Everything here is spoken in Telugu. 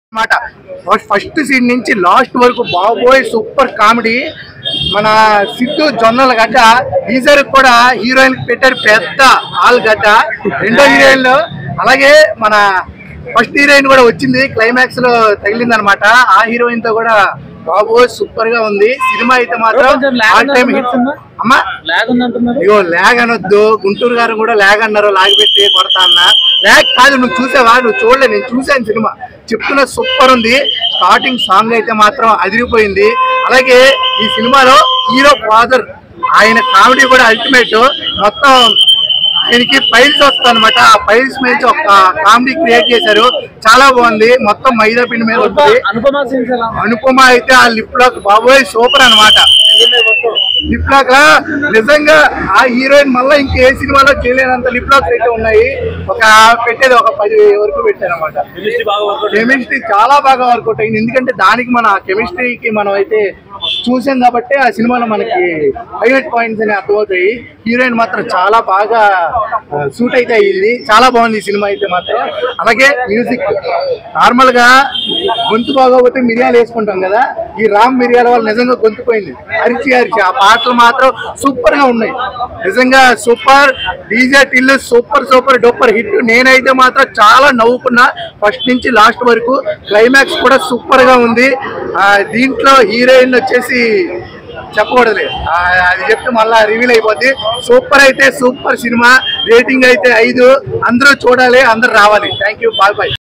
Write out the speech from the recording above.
మాట ఫస్ట్ సీన్ నుంచి లాస్ట్ వరకు బాబోయ్ సూపర్ కామెడీ. మన సిద్ధు జొన్నల గడ్డ టీజర్ కూడా హీరోయిన్ పెట్టారు, పెద్ద ఆల్ గడ్డ. రెండో హీరోయిన్ అలాగే మన ఫస్ట్ హీరోయిన్ కూడా వచ్చింది, క్లైమాక్స్ లో తగిలింది అనమాట. ఆ హీరోయిన్ తో కూడా బాబోయ్ సూపర్ గా ఉంది సినిమా అయితే మాత్రం. ఆల్ టైమ్ హిట్ అమ్మా. ఇగో ల్యాగ్ అనొద్దు, గుంటూరు గారు కూడా ల్యాగ్ అన్నారు, లాగ్ పెట్టి కొడతా అన్న. ల్యాగ్ కాదు, నువ్వు చూసావా? నువ్వు చూడలే, నేను చూసాను సినిమా. చెప్తున్న సూపర్ ఉంది. స్టార్టింగ్ సాంగ్ అయితే మాత్రం అదిరిపోయింది. అలాగే ఈ సినిమాలో హీరో ఫాదర్ ఆయన కామెడీ కూడా అల్టిమేట్. మొత్తం ఆయనకి ఫైల్స్ వస్తాయి అనమాట, ఆ ఫైల్స్ మీద ఒక కామెడీ క్రియేట్ చేశారు, చాలా బాగుంది. మొత్తం మైదా పిండి మీద వస్తుంది. అనుపమ అయితే ఆ లిప్ లాక్ బాబోయ్ సూపర్ అనమాట. లిప్ లాక్ నిజంగా ఆ హీరోయిన్ మళ్ళీ ఇంకే సినిమాలో చేయలేనంత లిప్ లాక్స్ అయితే ఉన్నాయి. పెట్టేది ఒక 10 వరకు పెట్టారు అనమాట. కెమిస్ట్రీ చాలా బాగా వర్కౌట్ అయింది, ఎందుకంటే దానికి మన కెమిస్ట్రీకి మనం అయితే చూసాం కాబట్టి ఆ సినిమాలో మనకి హైలైట్ పాయింట్స్ అని అర్థమవుతాయి. హీరోయిన్ మాత్రం చాలా బాగా సూట్ అయితే అయ్యింది, చాలా బాగుంది ఈ సినిమా అయితే మాత్రం. అలాగే మ్యూజిక్ నార్మల్ గా గొంతు బాగోకపోతే మిరియాలు వేసుకుంటాం కదా, ఈ రామ్ మిరియాల వల్ల నిజంగా గొంతుపోయింది, అరిచి అరిచి. ఆ పాటలు మాత్రం సూపర్ గా ఉన్నాయి, నిజంగా super. DJ Tillu super super duper hit. నేనైతే మాత్రం చాలా నవ్వుకున్నా ఫస్ట్ నుంచి లాస్ట్ వరకు. క్లైమాక్స్ కూడా సూపర్ గా ఉంది. దీంట్లో హీరోయిన్ వచ్చేసి చెప్పకూడదు, అది చెప్తే మళ్ళా రివీల్ అయిపోద్ది. సూపర్ అయితే సూపర్ సినిమా. రేటింగ్ అయితే 5. అందరూ చూడాలి, అందరూ రావాలి. Thank you, bye bye.